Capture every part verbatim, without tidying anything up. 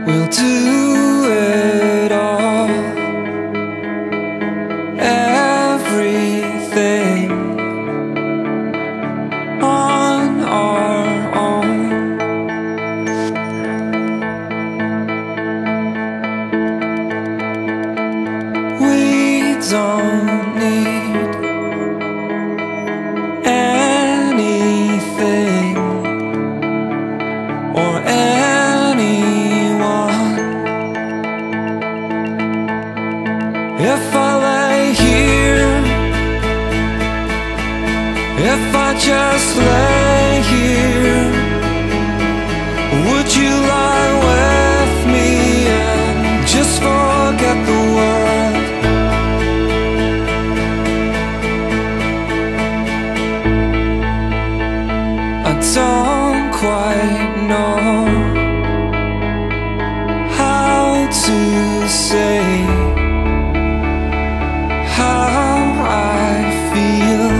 we'll do it all. Everything on our own. We don't need anything or anyone. If I lay here, if I just lay here, would you lie with me and just forget the world? I don't quite know how to say how I feel.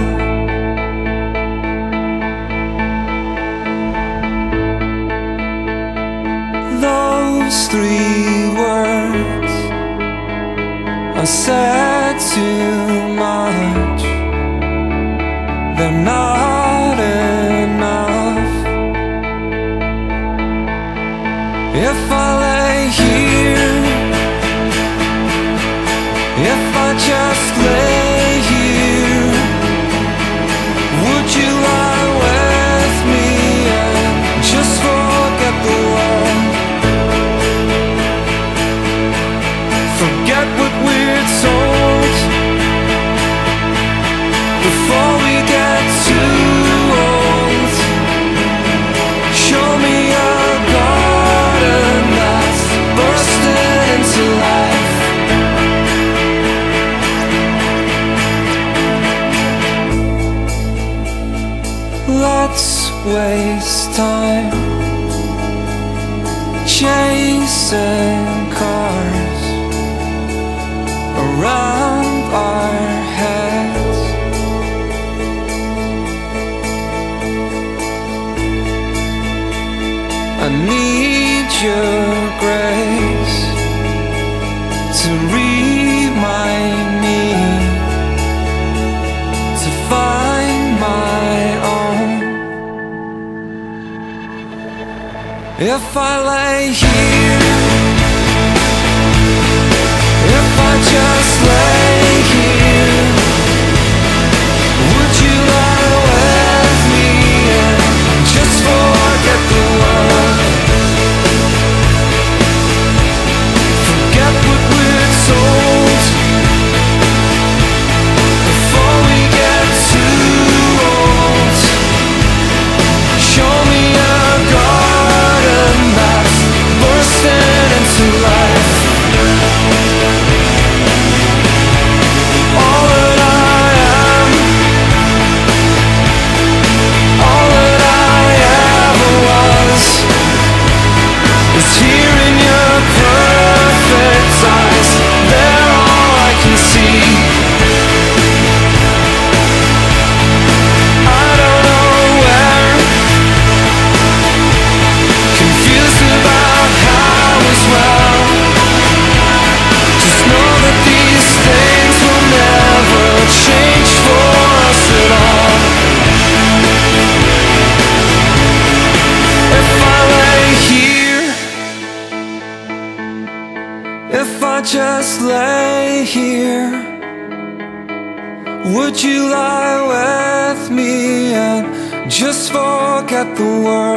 Those three words I said too much. They're not enough. If I lay here, if I just lay here, would you lie with me and just forget the world? Forget what we're told before we get too old. Show me a garden that's bursting into life. Let's waste time chasing cars around our heads. I need your grace to remind me to find my own. If I lay here, if I just lay here, would you lie with me and just forget the world? Forget what we're told before we get too old. Show me a garden that's bursting into life. All that I am, all that I ever was, is here in your perfect eyes. They're all I can see. I don't know where, confused about how as well. Just know that these things will never change for us at all. If I lay here, if I just lay here, would you lie with me and just forget the world?